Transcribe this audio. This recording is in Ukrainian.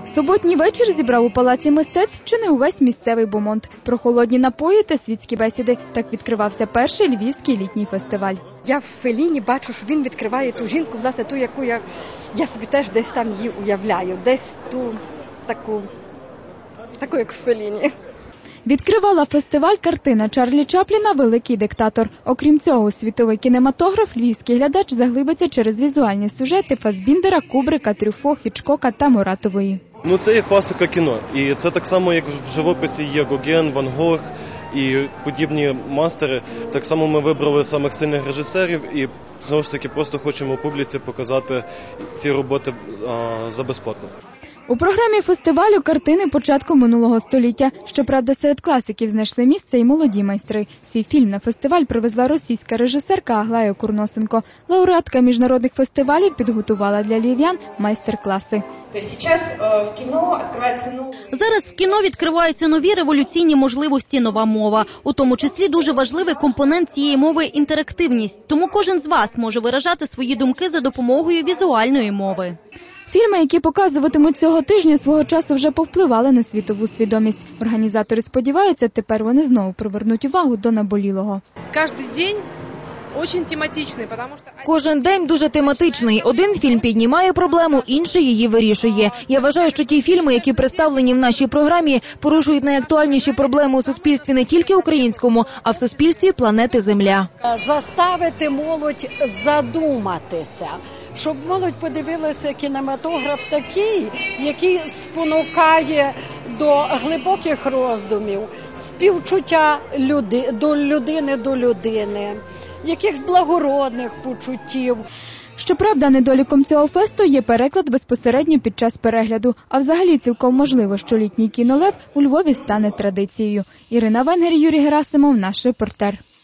Суботній вечір зібрав у Палаці мистецтв чи не увесь місцевий бомонд. Про холодні напої та світські бесіди. Так відкривався перший львівський літній фестиваль. Я в Феліні бачу, що він відкриває ту жінку, власне, ту, яку я собі теж десь там її уявляю. Десь ту таку як в Феліні. Відкривала фестиваль картина Чарлі Чапліна «Великий диктатор». Окрім цього, у світовий кінематограф львівський глядач заглибиться через візуальні сюжети Фассбіндера, Кубрика, Трюфо, Хічкока та Муратової. Це є класика кіно. І це так само, як в живописі є Гоген, Ван Гог і подібні мастери. Так само ми вибрали самих сильних режисерів і, знову ж таки, просто хочемо публіці показати ці роботи за безплатно. У програмі фестивалю картини початку минулого століття. Щоправда, серед класиків знайшли місце і молоді майстри. Свій фільм на фестиваль привезла російська режисерка Аглая Курносенко. Лауреатка міжнародних фестивалів підготувала для львів'ян майстер-класи. Зараз в кіно відкриваються нові революційні можливості, нова мова. У тому числі дуже важливий компонент цієї мови – інтерактивність. Тому кожен з вас може виражати свої думки за допомогою візуальної мови. Фільми, які показуватимуть цього тижня, свого часу вже повпливали на світову свідомість. Організатори сподіваються, тепер вони знову привернуть увагу до наболілого. Кожен день дуже тематичний. Один фільм піднімає проблему, інший її вирішує. Я вважаю, що ті фільми, які представлені в нашій програмі, порушують найактуальніші проблеми у суспільстві не тільки українському, а в суспільстві планети Земля. Заставити молодь задуматися, щоб молодь подивилася кінематограф такий, який спонукає до глибоких роздумів, співчуття до людини, якихось благородних почуттів. Щоправда, недоліком цього фесту є переклад безпосередньо під час перегляду. А взагалі цілком можливо, що літній кінолев у Львові стане традицією. Ірина Венгер, Юрій Герасимов, наш репортер.